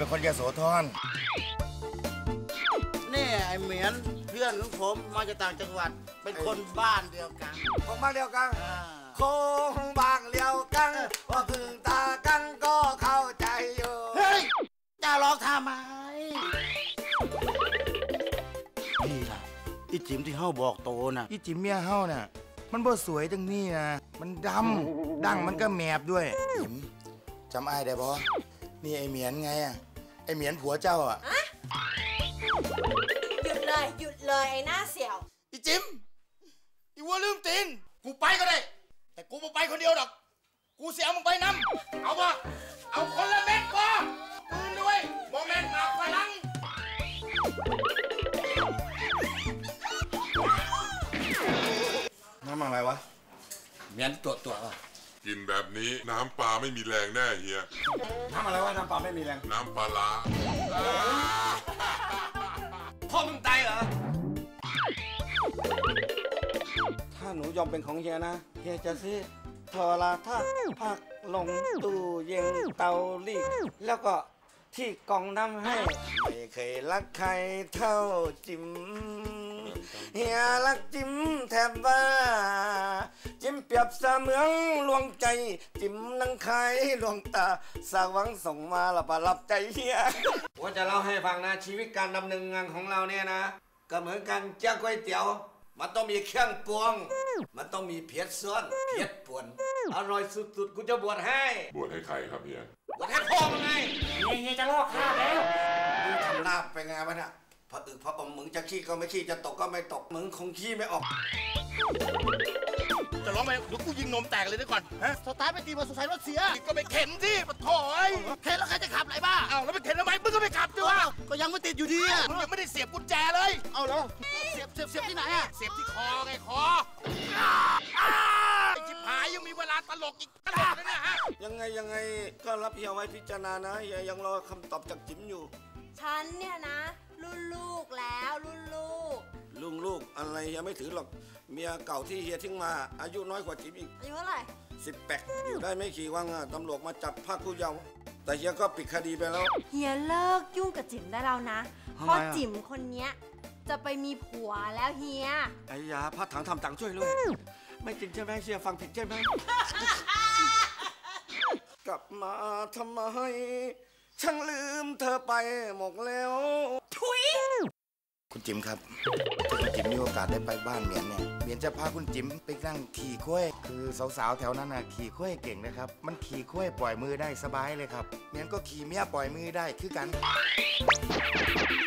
เป็นคนยโสธรนี่ไอ้เหมียนเพื่อนของผมมาจากต่างจังหวัดเป็นคนบ้านเดียวกันของบ้านเดียวกันคงบ้านเดียวกันว่าพึ่งตากันก็เข้าใจอยู่เฮ้ยจะร้องทำไมนี่ล่ะอีจิ๋มที่เฮาบอกโตน่ะอีจิ๋มเมียเฮาน่ะมันบ่สวยจังนี่นะมันดำดั้งมันก็แมบด้วยจิ๋มจำไอ้ได้บ่นี่ไอเหมียนไงอะไอเหมียนผัวเจ้าอะหยุดเลยไอ้หน้าเสี่ยวอีจิ๋มอีวัวลืมตีนกูไปก็ได้แต่กูไม่ไปคนเดียวหรอกกูเสียมึงไปนำเอาป่ะเอาคนละเม็ดป่ะปืนด้วยโมเมนต์หมากพลังน้ำอะไรวะเหมียนตัววะกินแบบนี้น้ำปลาไม่มีแรงแน่เฮียน้ำอะไรวะน้ำปลาไม่มีแรงน้ำปลาล้าพ่อมึงตายเหรอถ้าหนูยอมเป็นของเฮียนะเฮียจะซื้อโทรทัศน์ผักลงตู้เย็นเตารีดแล้วก็ที่กล่องน้ำให้ไม่เคยรักใครเท่าจิ๋มเฮียรักจิ๋มแทบว่าจิ๋มเปรียบเสมือนลวงใจจิ๋มนังไข่ลวงตาสาวังส่งมาละประลับใจเฮียว่าจะเล่าให้ฟังนะชีวิตการดำเนินงานของเราเนี่ยนะก็เหมือนกันเจ้าก๋วยเตี๋ยวมันต้องมีเครื่องปรุงมันต้องมีเผ็ดส่วนเผ็ดป่วนอร่อยสุดๆกูจะบวชให้บวชให้ใครครับเฮียบวชให้พ่อมึงไงเฮียจะลอกข้าแล้วมึงทำหน้าไปไงวะเนี่ยพออึพออมมึงจะขี้ก็ไม่ขี้จะตกก็ไม่ตกมึงคงขี้ไม่ออกจะร้องไหมเดี๋ยวกูยิงนมแตกเลยดีก่อนฮะสตาร์ทไปตีมาสงสัยรถเสียก็ไปเข็นที่ปะโถ่เข็นแล้วใครจะขับไรบ้าเอาแล้วไปเข็นทำไมมึงก็ไปขับด้วยก็ยังไม่ติดอยู่ดีอ่ะมึงยังไม่ได้เสียบกุญแจเลยเอาแล้วเสียบที่ไหนอ่ะเสียบที่คอไงคอไอ้ชิบหายยังมีเวลาตลกอีกขนาดนั้นนะฮะยังไงก็รับเฮียไว้พิจารณานะเฮียยังรอคำตอบจากจิ๋มอยู่ฉันเนี่ยนะรุ่นลูกแล้วรุ่นลูกอะไรเฮียไม่ถือหรอกเมียเก่าที่เฮียทิ้งมาอายุน้อยกว่าจิ๋มอีกอายุเท่าไหร่ 18อยู่ได้ไม่กี่วันตำรวจมาจับภาคผู้เยาว์แต่เฮียก็ปิดคดีไปแล้วเฮียเลิกยุ่งกับจิ๋มได้แล้วนะเพราะจิ๋มคนเนี้ยจะไปมีผัวแล้วเฮียไอ้ยาพัดถังทำตังช่วยเลยไม่จริงใช่ไหมเฮียฟังผิดใช่ไหมกลับมาทำไมช่างลืมเธอไปหมดแล้วทุยคุณจิ๋มครับถ้าคุณจิ๋มมีโอกาสได้ไปบ้านเมียนเนี่ยเมียนจะพาคุณจิ๋มไปนั่งขี่ค้วยคือสาวๆแถวนั้นน่ะขี่ค้วยเก่งนะครับมันขี่ค้วยปล่อยมือได้สบายเลยครับเมียนก็ขี่เมียปล่อยมือได้คือกัน